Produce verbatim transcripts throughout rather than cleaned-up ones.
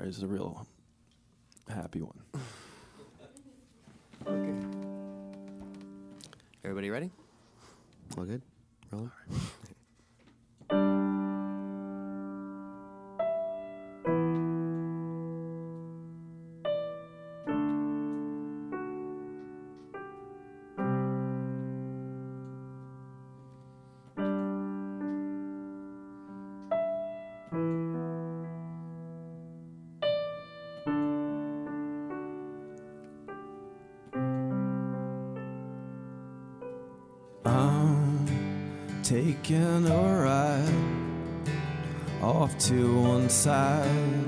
Sorry, it's a real happy one. Okay. Everybody ready? All good? Rolling? I'm taking a ride off to one side.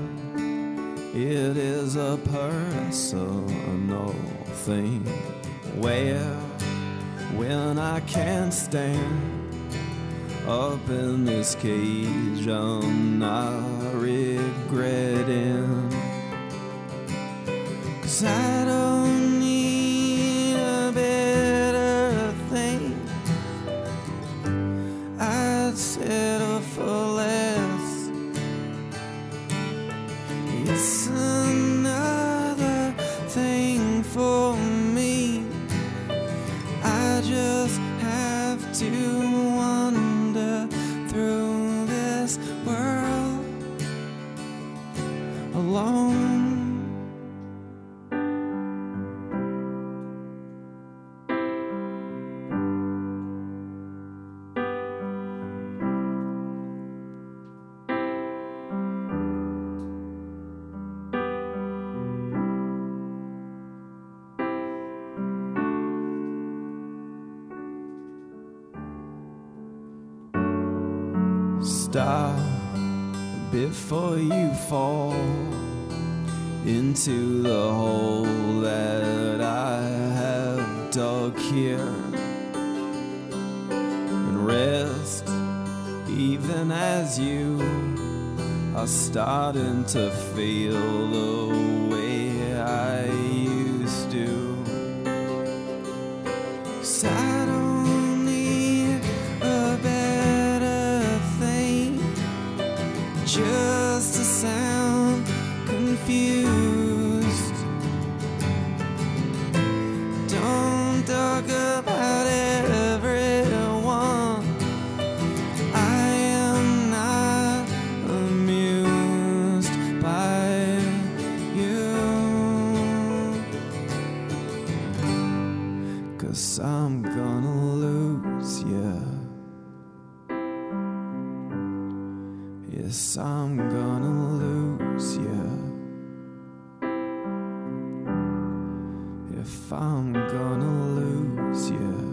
It is a personal thing where when I can't stand up in this cage, I'm not regretting, 'cause I don't need a better thing. I'd settle for less. It's another thing for me. I just have to wander through this world alone. Stop before you fall into the hole that I have dug here, and rest even as you are starting to feel the way I used to. 'Cause I don't need a better thing, just to sound confused. Don't talk about everyone. I am not amused by you, 'cause I'm gonna lose you. Yes, I'm gonna lose you. If I'm gonna lose you.